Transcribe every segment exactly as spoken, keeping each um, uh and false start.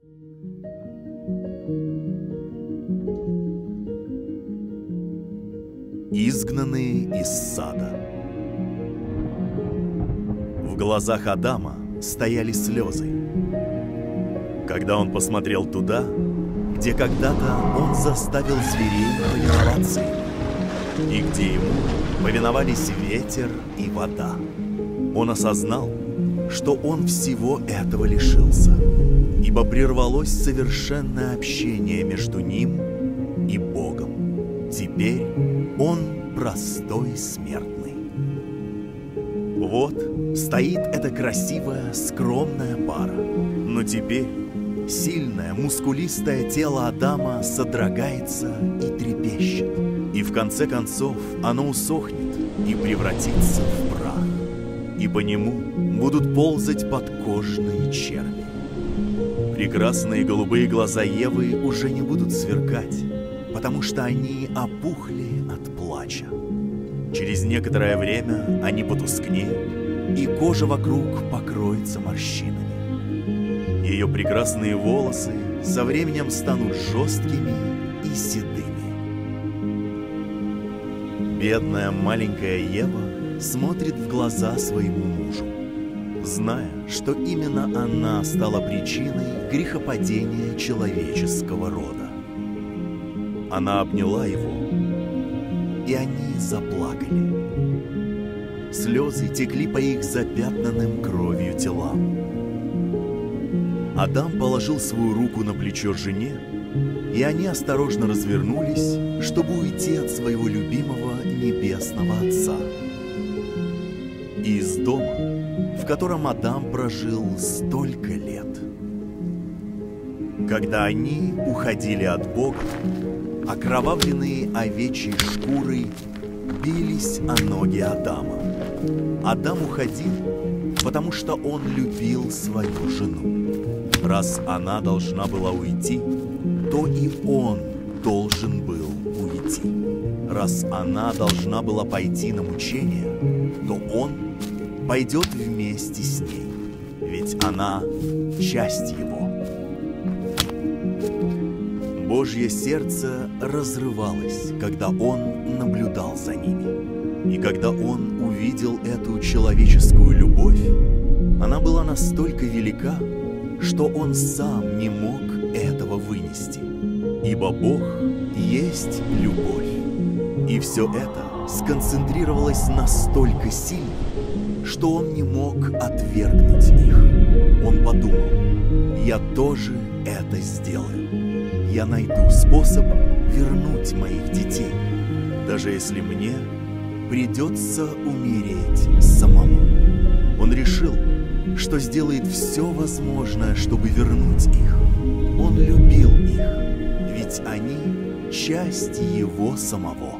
Изгнанные из сада. В глазах Адама стояли слезы, когда он посмотрел туда, где когда-то он заставил зверей повиноваться ему, и где ему повиновались ветер и вода. Он осознал, что он всего этого лишился, ибо прервалось совершенное общение между ним и Богом. Теперь он простой смертный. Вот стоит эта красивая, скромная пара, но теперь сильное, мускулистое тело Адама содрогается и трепещет, и в конце концов оно усохнет и превратится в прах, и по нему будут ползать подкожные черви. Прекрасные голубые глаза Евы уже не будут сверкать, потому что они опухли от плача. Через некоторое время они потускнеют, и кожа вокруг покроется морщинами. Ее прекрасные волосы со временем станут жесткими и седыми. Бедная маленькая Ева смотрит в глаза своему мужу, зная, что именно она стала причиной грехопадения человеческого рода. Она обняла его, и они заплакали. Слезы текли по их запятнанным кровью телам. Адам положил свою руку на плечо жене, и они осторожно развернулись, чтобы уйти от своего любимого небесного Отца. И из дома, в котором Адам прожил столько лет. Когда они уходили от Бога, окровавленные овечьей шкурой бились о ноги Адама. Адам уходил, потому что он любил свою жену. Раз она должна была уйти, то и он должен был уйти. Раз она должна была пойти на мучение, то он пойдет вместе с ней, ведь она часть его. Божье сердце разрывалось, когда он наблюдал за ними. И когда он увидел эту человеческую любовь, она была настолько велика, что он сам не мог этого вынести. Ибо Бог есть любовь. И все это сконцентрировалось настолько сильно, что он не мог отвергнуть их. Он подумал: я тоже это сделаю. Я найду способ вернуть моих детей, даже если мне придется умереть самому. Он решил, что сделает все возможное, чтобы вернуть их. Он любил их, ведь они часть его самого.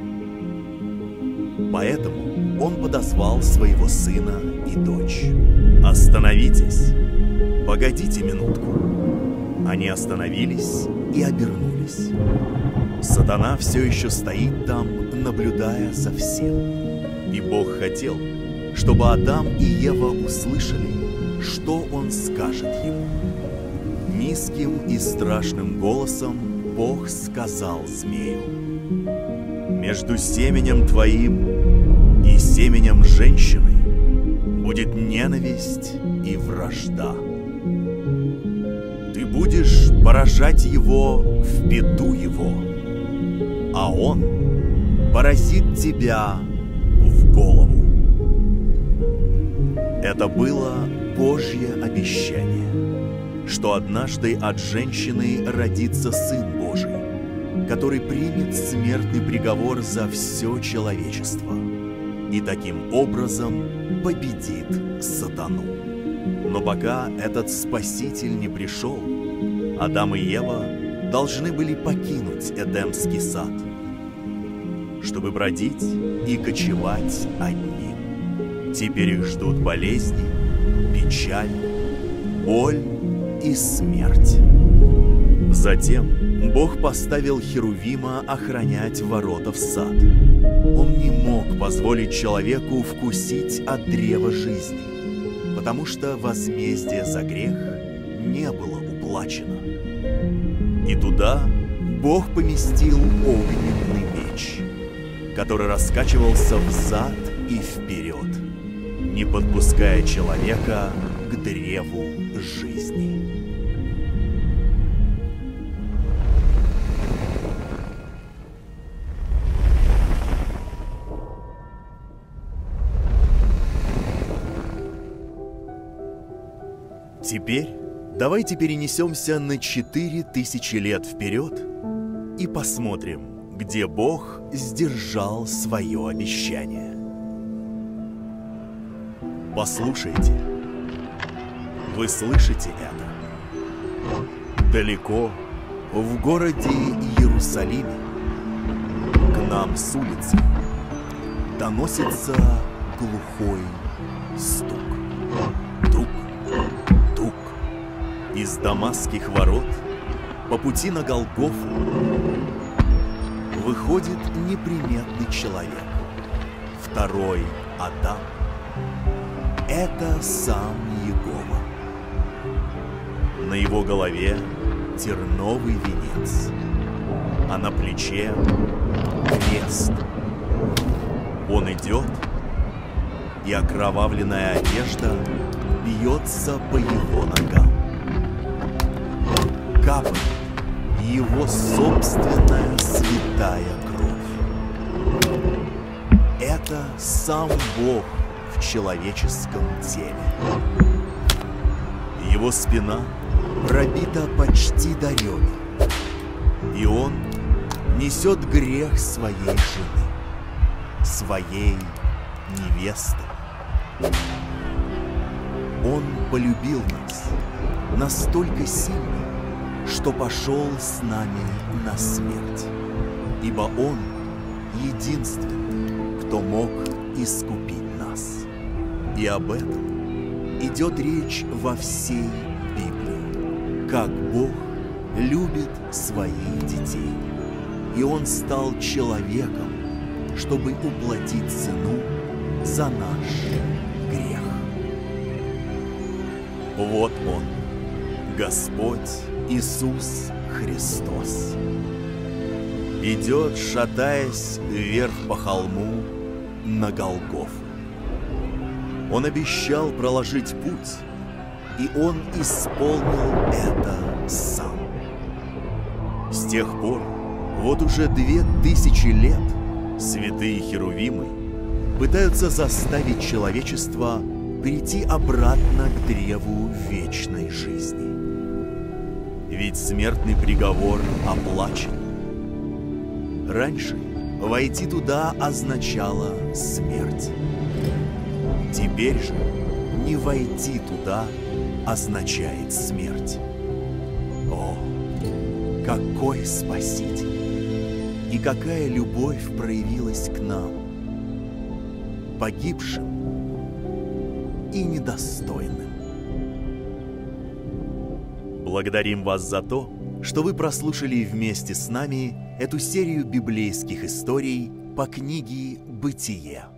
Поэтому он подозвал своего сына и дочь. «Остановитесь! Погодите минутку!» Они остановились и обернулись. Сатана все еще стоит там, наблюдая за всем. И Бог хотел, чтобы Адам и Ева услышали, что он скажет ему. Низким и страшным голосом Бог сказал змею: «Между семенем твоим и семенем женщины будет ненависть и вражда. Ты будешь поражать его в беду его, а он поразит тебя в голову». Это было Божье обещание, что однажды от женщины родится Сын Божий, который примет смертный приговор за все человечество и таким образом победит сатану. Но пока этот Спаситель не пришел, Адам и Ева должны были покинуть Эдемский сад, чтобы бродить и кочевать одни. Теперь их ждут болезни, печаль, боль и смерть. Затем Бог поставил Херувима охранять ворота в сад. Он не мог позволить человеку вкусить от древа жизни, потому что возмездие за грех не было уплачено. оплачено. И туда Бог поместил огненный меч, который раскачивался взад и вперед, не подпуская человека к древу жизни. Теперь давайте перенесемся на четыре тысячи лет вперед и посмотрим, где Бог сдержал свое обещание. Послушайте, вы слышите это? Далеко, в городе Иерусалиме, к нам с улицы доносится глухой стук. Из Дамасских ворот по пути на Голгофу выходит неприметный человек, второй Адам. Это сам Иегова. На его голове терновый венец, а на плече крест. Он идет, и окровавленная одежда бьется по его ногам. Капает его собственная святая кровь. Это сам Бог в человеческом теле. Его спина пробита почти до ребер, и он несет грех своей жены, своей невесты. Он полюбил нас настолько сильно, что пошел с нами на смерть, ибо Он единственный, кто мог искупить нас. И об этом идет речь во всей Библии, как Бог любит своих детей. И Он стал человеком, чтобы уплатить цену за наш грех. Вот Он, Господь Иисус Христос. Идет, шатаясь вверх по холму на Голгофу. Он обещал проложить путь, и Он исполнил это сам. С тех пор, вот уже две тысячи лет, святые херувимы пытаются заставить человечество прийти обратно к древу вечной жизни. Ведь смертный приговор оплачен. Раньше войти туда означало смерть. Теперь же не войти туда означает смерть. О, какой Спаситель! И какая любовь проявилась к нам, погибшим и недостойным. Благодарим вас за то, что вы прослушали вместе с нами эту серию библейских историй по книге «Бытие».